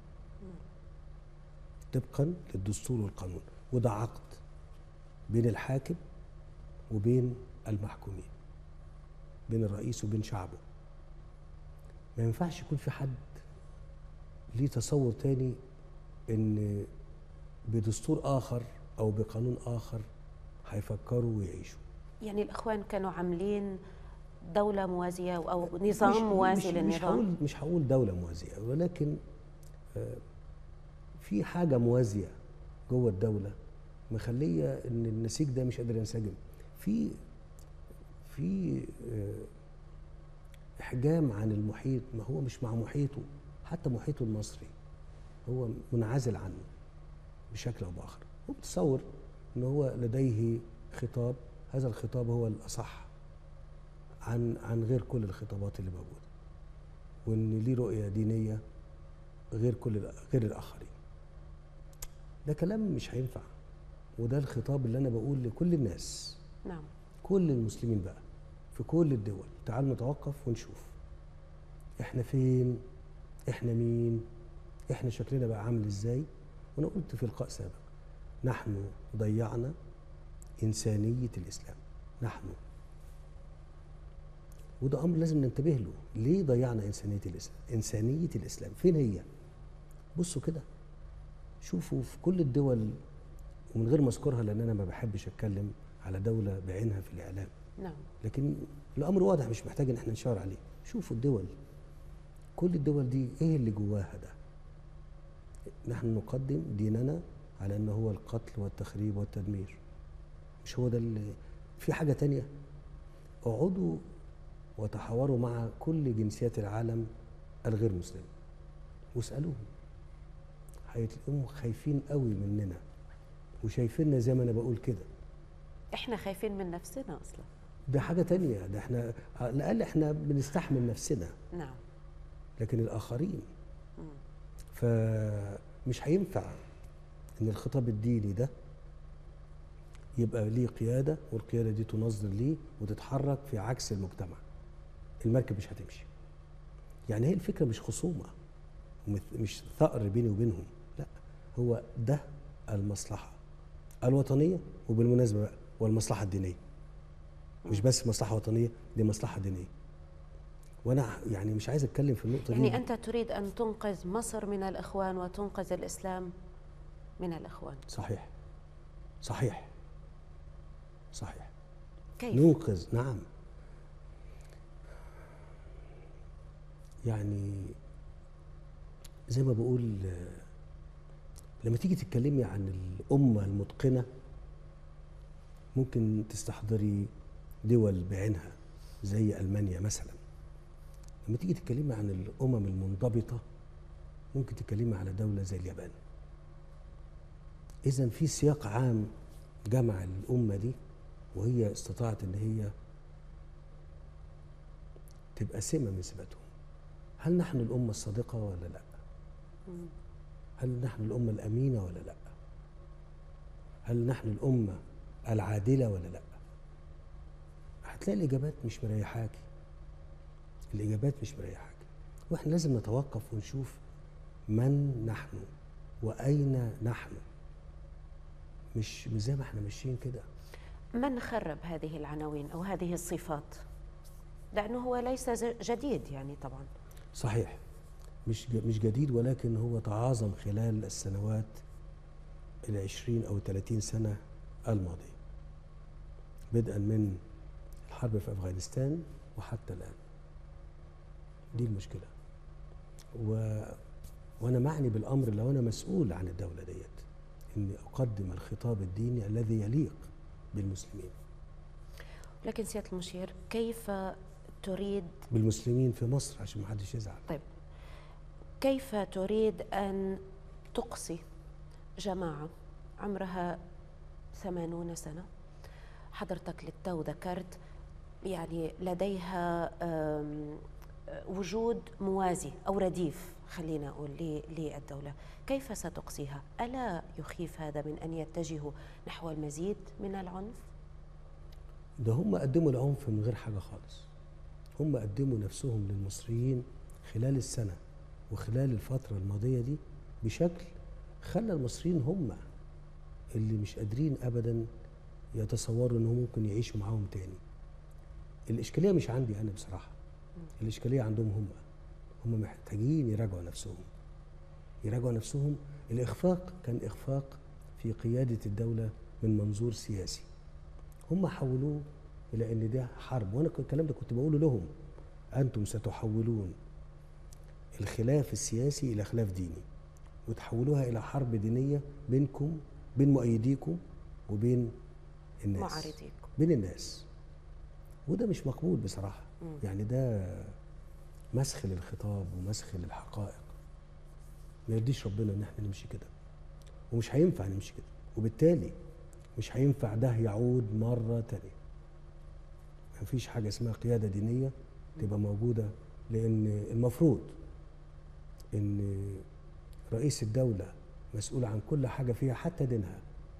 طبقا للدستور والقانون، وده عقد بين الحاكم وبين المحكومين، بين الرئيس وبين شعبه. ما ينفعش يكون في حد ليه تصور تاني ان بدستور اخر او بقانون اخر هيفكروا ويعيشوا. يعني الاخوان كانوا عاملين دولة موازية او نظام مش موازي مش للنظام؟ مش هقول مش هقول دولة موازية، ولكن في حاجة موازية جوه الدولة مخلية ان النسيج ده مش قادر ينسجم. في في احجام عن المحيط، ما هو مش مع محيطه، حتى محيطه المصري هو منعزل عنه بشكل او باخر. هو بتصور ان هو لديه خطاب، هذا الخطاب هو الاصح عن عن غير كل الخطابات اللي موجوده، وان ليه رؤيه دينيه غير كل غير الاخرين. ده كلام مش هينفع، وده الخطاب اللي انا بقول لكل الناس. نعم. كل المسلمين بقى في كل الدول، تعالوا نتوقف ونشوف احنا فين، احنا مين، احنا شكلنا بقى عامل ازاي. وانا قلت في لقاء سابق، نحن ضيعنا انسانيه الاسلام، نحن، وده امر لازم ننتبه له. ليه ضيعنا انسانيه الاسلام؟ انسانيه الاسلام فين هي؟ بصوا كده، شوفوا في كل الدول، ومن غير ما اذكرها لان انا ما بحبش اتكلم على دوله بعينها في الاعلام. نعم. لكن الامر واضح، مش محتاج ان احنا نشاور عليه. شوفوا الدول، كل الدول دي ايه اللي جواها ده؟ نحن نقدم ديننا على انه هو القتل والتخريب والتدمير. مش هو ده اللي في حاجه تانية؟ اقعدوا وتحاوروا مع كل جنسيات العالم الغير مسلم واسالوهم، هيتلاقوهم خايفين قوي مننا وشايفيننا زي ما انا بقول كده. احنا خايفين من نفسنا اصلا. ده حاجه تانية، ده احنا على الاقل احنا بنستحمل نفسنا. نعم. لكن الاخرين مم. فمش هينفع ان الخطاب الديني ده يبقى ليه قياده، والقياده دي تنظر ليه وتتحرك في عكس المجتمع. المركب مش هتمشي. يعني هي الفكره مش خصومه، مث- مش ثأر بيني وبينهم، لا، هو ده المصلحه الوطنيه، وبالمناسبه بقى والمصلحه الدينيه. مش بس مصلحه وطنيه، دي مصلحه دينيه. وانا يعني مش عايز اتكلم في النقطه يعني دي. أنت تريد أن تنقذ مصر من الإخوان وتنقذ الإسلام من الإخوان. صحيح، صحيح، صحيح. كيف؟ ننقذ، نعم. يعني زي ما بقول، آه، لما تيجي تتكلمي عن الأمة المتقنة ممكن تستحضري دول بعينها زي ألمانيا مثلا. لما تيجي تتكلمي عن الأمم المنضبطة ممكن تتكلمي على دولة زي اليابان. إذن في سياق عام جمع الأمة دي، وهي استطاعت إن هي تبقى سمة من سماتهم. هل نحن الأمة الصادقة ولا لا؟ هل نحن الأمة الأمينة ولا لا؟ هل نحن الأمة العادلة ولا لا؟ هتلاقي الإجابات مش مريحاكي، الإجابات مش مريحاكي. وإحنا لازم نتوقف ونشوف من نحن وأين نحن، مش مش زي ما احنا ماشيين كده. من خرب هذه العناوين أو هذه الصفات؟ لأنه هو ليس ز- جديد يعني طبعا. صحيح، مش ج- مش جديد، ولكن هو تعاظم خلال السنوات العشرين أو الثلاثين سنة الماضية، بدءا من الحرب في أفغانستان وحتى الآن. دي المشكلة. و... وأنا معني بالأمر، لو أنا مسؤول عن الدولة ديت، إني أقدم الخطاب الديني الذي يليق بالمسلمين. لكن سيادة المشير، كيف تريد بالمسلمين في مصر عشان ما حدش يزعل. طيب كيف تريد أن تقصي جماعة عمرها ثمانون سنة؟ حضرتك للتو ذكرت يعني لديها آم، وجود موازي أو رديف، خلينا أقول لي- للدولة. كيف ستقصيها؟ ألا يخيف هذا من أن يتجهوا نحو المزيد من العنف؟ ده هم قدموا العنف من غير حاجة خالص. هم قدموا نفسهم للمصريين خلال السنة وخلال الفترة الماضية دي بشكل خلى المصريين هم اللي مش قادرين أبدا يتصوروا أنهم ممكن يعيشوا معاهم تاني. الإشكالية مش عندي أنا بصراحة، الإشكالية عندهم هم. هم محتاجين يراجعوا نفسهم، يراجعوا نفسهم. الإخفاق كان إخفاق في قيادة الدولة من منظور سياسي، هم حولوه إلى أن ده حرب. وأنا الكلام ده كنت بقوله لهم، أنتم ستحولون الخلاف السياسي إلى خلاف ديني، وتحولوها إلى حرب دينية بينكم، بين مؤيديكم وبين الناس، معارضيكم، بين الناس. وده مش مقبول بصراحة. مم. يعني ده مسخ للخطاب ومسخ للحقائق. ما يرضيش ربنا ان احنا نمشي كده، ومش هينفع نمشي كده، وبالتالي مش هينفع ده يعود مرة تانية. ما فيش حاجة اسمها قيادة دينية تبقى موجودة، لأن المفروض إن رئيس الدولة مسؤول عن كل حاجة فيها، حتى دينها،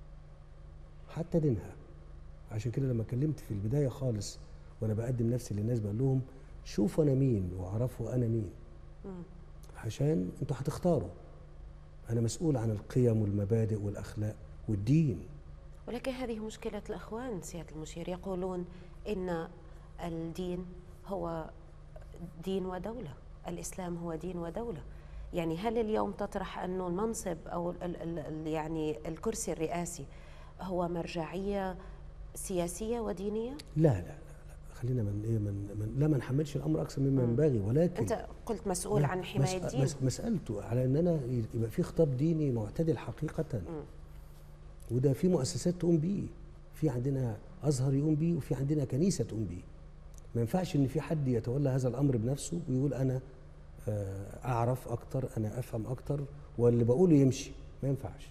حتى دينها. عشان كده لما كلمت في البداية خالص وأنا بقدم نفسي للناس بقول لهم شوفوا أنا مين واعرفوا أنا مين، مم. عشان أنتوا هتختاروا. أنا مسؤول عن القيم والمبادئ والأخلاق والدين. ولكن هذه مشكلة الإخوان سيادة المشير، يقولون إن الدين هو دين ودولة، الإسلام هو دين ودولة. يعني هل اليوم تطرح أن المنصب أو ال ال ال يعني الكرسي الرئاسي هو مرجعية سياسية ودينية؟ لا لا لا, لا. خلينا من إيه من, من لا ما نحملش الأمر أكثر مما ينبغي. ولكن أنت قلت مسؤول لا، عن حماية مس- الدين. مس- مسألته على أن أنا يبقى في خطاب ديني معتدل حقيقة، مم. وده في مؤسسات تقوم بيه، في عندنا أزهر يقوم بيه، وفي عندنا كنيسة تقوم بيه. ما ينفعش إن في حد يتولى هذا الأمر بنفسه ويقول أنا آه، أعرف أكتر، أنا أفهم أكتر، واللي بقوله يمشي. ما ينفعش.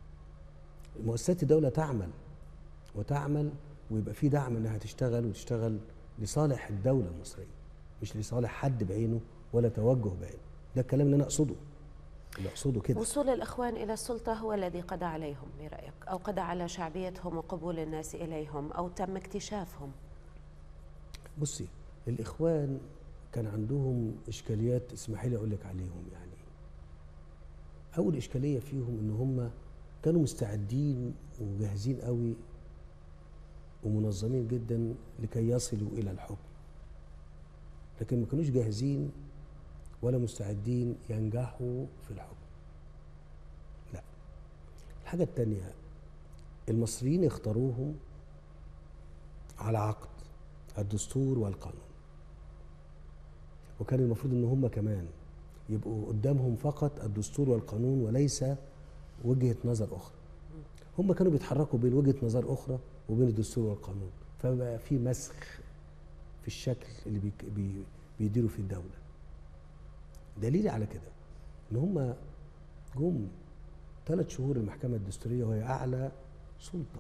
مؤسسات الدولة تعمل وتعمل، ويبقى في دعم إنها تشتغل وتشتغل لصالح الدولة المصرية، مش لصالح حد بعينه ولا توجه بعينه. ده الكلام اللي أنا أقصده، اللي أقصده كده. وصول الإخوان إلى السلطة هو الذي قضى عليهم برأيك، أو قضى على شعبيتهم وقبول الناس إليهم، أو تم اكتشافهم؟ بصي، الإخوان كان عندهم اشكاليات، اسمحي لي اقول لك عليهم. يعني اول اشكاليه فيهم ان هم كانوا مستعدين وجاهزين قوي ومنظمين جدا لكي يصلوا الى الحكم، لكن ما كانوش جاهزين ولا مستعدين ينجحوا في الحكم. لا. الحاجه الثانيه، المصريين اختاروهم على عقد الدستور والقانون، وكان المفروض ان هم كمان يبقوا قدامهم فقط الدستور والقانون وليس وجهة نظر أخرى. هم كانوا بيتحركوا بين وجهة نظر أخرى وبين الدستور والقانون، فبقى في مسخ في الشكل اللي بي بي بيديروا في الدولة. دليل على كده ان هم جم ثلاث شهور المحكمة الدستورية، وهي أعلى سلطة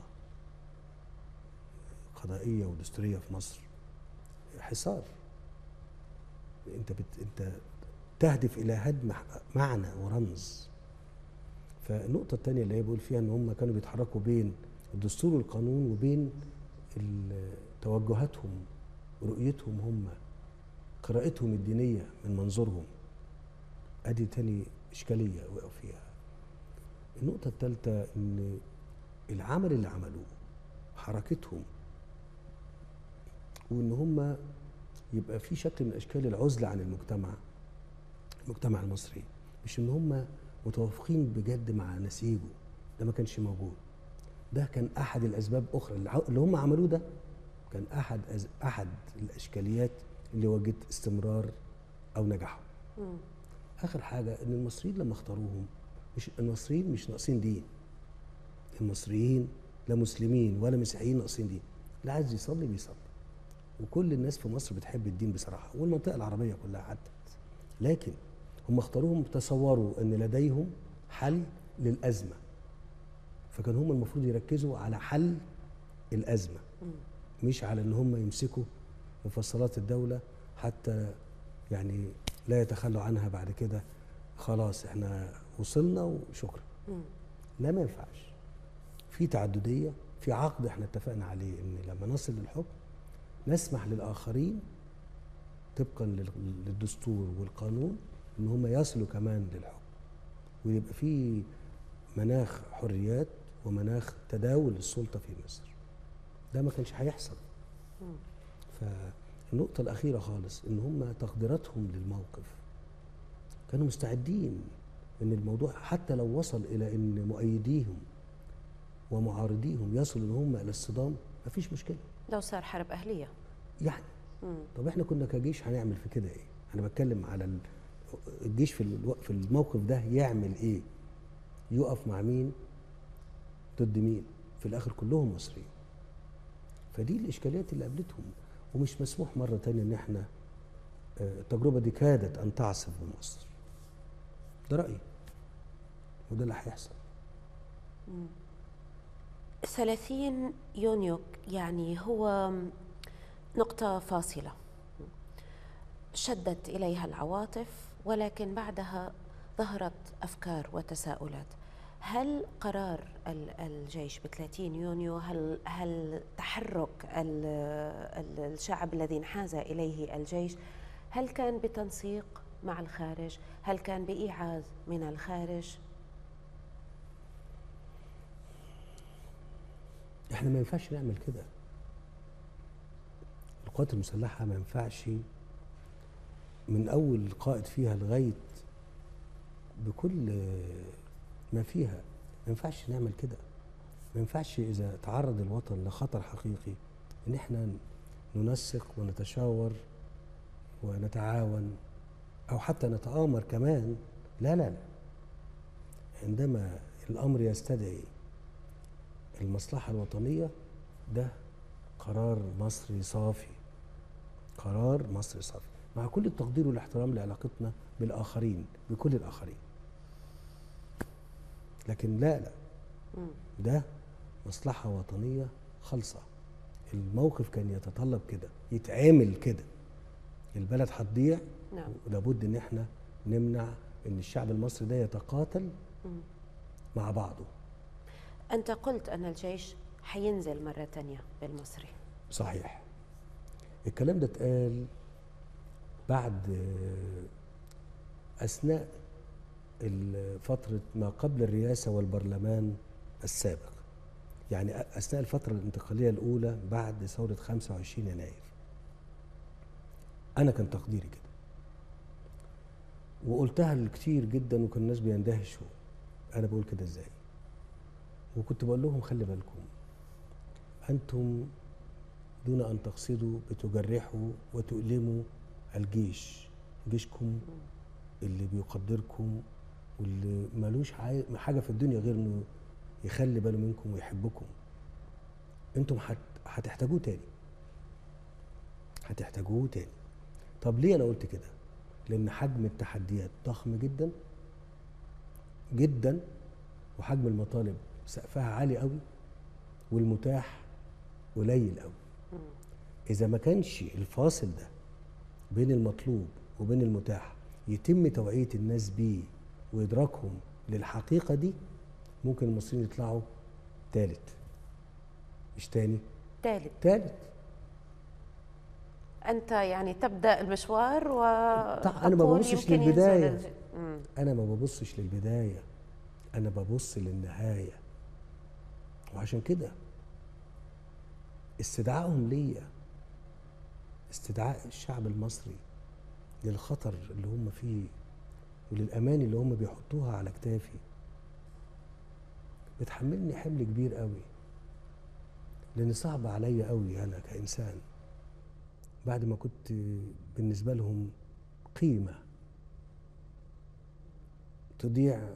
قضائية ودستورية في مصر، حصار. انت بت انت تهدف الى هدم معنى ورمز. فالنقطة الثانية اللي هي بقول فيها ان هم كانوا بيتحركوا بين الدستور والقانون وبين توجهاتهم ورؤيتهم هم، قراءتهم الدينية من منظورهم. ادي تاني اشكالية وقعوا فيها. النقطة الثالثة ان العمل اللي عملوه، حركتهم، وان هم يبقى في شكل من اشكال العزله عن المجتمع المجتمع المصري، مش ان هم متوافقين بجد مع نسيجه، ده ما كانش موجود. ده كان احد الاسباب اخرى اللي هم عملوه، ده كان احد أز... احد الاشكاليات اللي وجدت استمرار او نجاحهم. اخر حاجه ان المصريين لما اختاروهم، مش المصريين مش ناقصين دين. المصريين لا مسلمين ولا مسيحيين ناقصين دين، اللي عايز يصلي بيصلي، وكل الناس في مصر بتحب الدين بصراحه، والمنطقه العربيه كلها حتى. لكن هم اختاروهم، تصوروا ان لديهم حل للازمه، فكان هم المفروض يركزوا على حل الازمه، مش على ان هم يمسكوا مفصلات الدوله حتى يعني لا يتخلوا عنها بعد كده. خلاص احنا وصلنا وشكرا. لا، ما ينفعش. في تعدديه، في عقد احنا اتفقنا عليه ان لما نصل للحكم نسمح للآخرين طبقا للدستور والقانون ان هم يصلوا كمان للحكم، ويبقى في مناخ حريات ومناخ تداول السلطة في مصر. ده ما كانش هيحصل. فالنقطة الأخيرة خالص ان هم تقديراتهم للموقف كانوا مستعدين ان الموضوع حتى لو وصل الى ان مؤيديهم ومعارضيهم يصلوا ان هم الى الصدام، ما فيش مشكلة. لو صار حرب أهلية يعني مم. طب احنا كنا كجيش هنعمل في كده ايه؟ انا بتكلم على الجيش في في الموقف ده يعمل ايه؟ يقف مع مين ضد مين؟ في الاخر كلهم مصريين. فدي الاشكاليات اللي قابلتهم، ومش مسموح مره ثانيه ان احنا التجربه دي كادت ان تعصف بمصر. ده رايي، وده اللي هيحصل. ثلاثين يونيو يعني هو نقطة فاصلة شدت إليها العواطف، ولكن بعدها ظهرت أفكار وتساؤلات. هل قرار الجيش ب ثلاثين يونيو، هل هل تحرك الشعب الذي انحاز إليه الجيش، هل كان بتنسيق مع الخارج؟ هل كان بإيعاز من الخارج؟ احنا ما ينفعش نعمل كده. القوات المسلحة ما ينفعش من أول قائد فيها لغاية بكل ما فيها، ما ينفعش نعمل كده. ما ينفعش إذا تعرض الوطن لخطر حقيقي إن احنا ننسق ونتشاور ونتعاون أو حتى نتآمر كمان. لا لا لا، عندما الأمر يستدعي المصلحة الوطنية، ده قرار مصري صافي، قرار مصري صافي، مع كل التقدير والاحترام لعلاقتنا بالآخرين، بكل الآخرين. لكن لا لا، ده مصلحة وطنية خالصة. الموقف كان يتطلب كده، يتعامل كده. البلد هتضيع، نعم. ولابد ان احنا نمنع ان الشعب المصري ده يتقاتل مم. مع بعضه. أنت قلت أن الجيش حينزل مرة تانية بالمصري. صحيح. الكلام ده اتقال بعد أثناء فترة ما قبل الرئاسة والبرلمان السابق، يعني أثناء الفترة الانتقالية الأولى بعد ثورة خمسة وعشرين يناير. أنا كان تقديري كده، وقلتها كتير جدا وكان الناس بيندهشوا أنا بقول كده إزاي. وكنت بقول لهم خلي بالكم، أنتم دون أن تقصدوا بتجرحوا وتؤلموا الجيش، جيشكم اللي بيقدركم واللي ملوش حاجة في الدنيا غير إنه يخلي باله منكم ويحبكم. أنتم هتحتاجوه تاني، هتحتاجوه تاني. طب ليه أنا قلت كده؟ لأن حجم التحديات ضخم جدا جدا، وحجم المطالب سقفها عالي قوي، والمتاح قليل قوي. إذا ما كانش الفاصل ده بين المطلوب وبين المتاح يتم توعية الناس بيه وإدراكهم للحقيقة دي، ممكن المصريين يطلعوا تالت، مش تاني، تالت تالت. أنت يعني تبدأ المشوار و أنا ما ببصش للبداية، الج... أنا ما ببصش للبداية، أنا ببص للنهاية. وعشان كده استدعائهم ليا، استدعاء الشعب المصري للخطر اللي هم فيه وللأمان اللي هم بيحطوها على كتافي، بتحملني حمل كبير قوي، لأن صعب عليا قوي أنا كإنسان بعد ما كنت بالنسبة لهم قيمة تضيع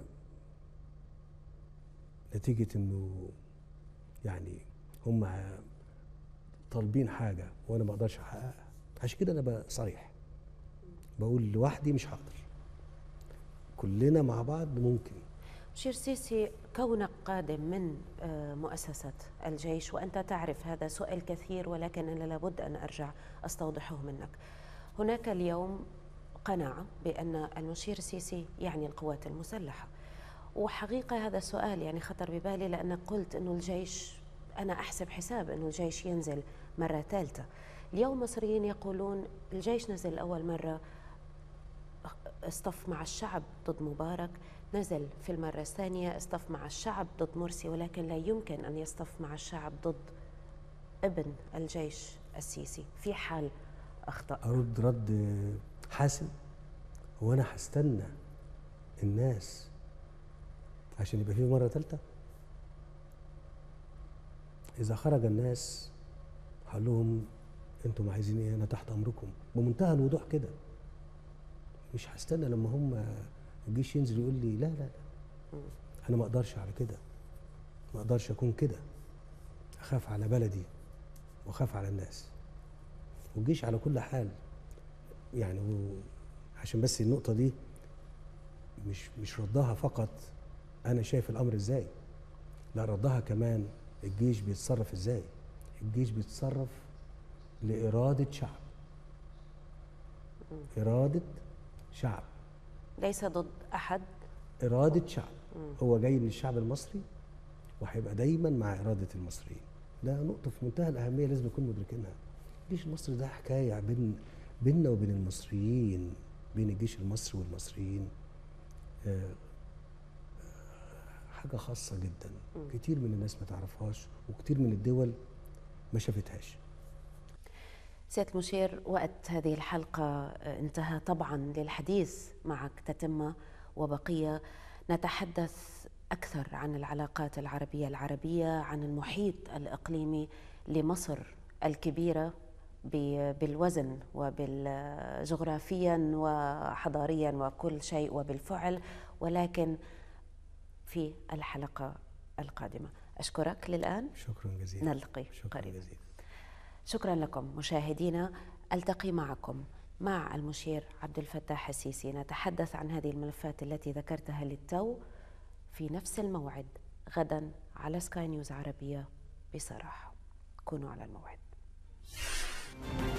نتيجة إنه يعني هم طالبين حاجة وأنا ما أقدرش أحققها. عشان كده أنا صريح، بقول لوحدي مش هقدر، كلنا مع بعض ممكن. مشير سيسي، كونك قادم من مؤسسة الجيش وأنت تعرف هذا، سؤال كثير ولكن أنا لابد أن أرجع أستوضحه منك. هناك اليوم قناعة بأن المشير السيسي يعني القوات المسلحة، وحقيقة هذا السؤال يعني خطر ببالي لأنك قلت أنه الجيش، أنا أحسب حساب أنه الجيش ينزل مرة ثالثة. اليوم مصريين يقولون الجيش نزل أول مرة اصطف مع الشعب ضد مبارك، نزل في المرة الثانية اصطف مع الشعب ضد مرسي، ولكن لا يمكن أن يصطف مع الشعب ضد ابن الجيش السيسي في حال أخطأ. أرد رد حاسم، هو أنا هستنى الناس عشان يبقى فيه مرة ثالثة؟ إذا خرج الناس هقول لهم أنتم عايزين إيه؟ أنا تحت أمركم بمنتهى الوضوح كده. مش هستنى لما هم الجيش ينزل يقول لي لا لا لا، أنا ما أقدرش على كده، ما أقدرش أكون كده. أخاف على بلدي وأخاف على الناس، والجيش على كل حال يعني. عشان بس النقطة دي مش مش ردها فقط أنا شايف الأمر إزاي، لا ردها كمان الجيش بيتصرف إزاي. الجيش بيتصرف لإرادة شعب، إرادة شعب، ليس ضد أحد، إرادة شعب. هو جاي من الشعب المصري وهيبقى دايما مع إرادة المصريين. ده نقطة في منتهى الأهمية لازم نكون مدركينها. الجيش المصري ده حكاية بين بيننا وبين المصريين، بين الجيش المصري والمصريين، آه حاجة خاصة جدا. كتير من الناس ما تعرفهاش وكتير من الدول ما شافتهاش. سيادة المشير، وقت هذه الحلقة انتهى طبعا، للحديث معك تتمة وبقية نتحدث أكثر عن العلاقات العربية العربية، عن المحيط الإقليمي لمصر الكبيرة بالوزن وبالجغرافيا وحضاريا وكل شيء وبالفعل، ولكن في الحلقة القادمة. أشكرك للآن. شكرا جزيلا. نلتقي قريبا. جزيلا. شكرا لكم مشاهدينا. ألتقي معكم مع المشير عبد الفتاح السيسي، نتحدث عن هذه الملفات التي ذكرتها للتو في نفس الموعد غدا على سكاي نيوز عربية بصراحة. كونوا على الموعد.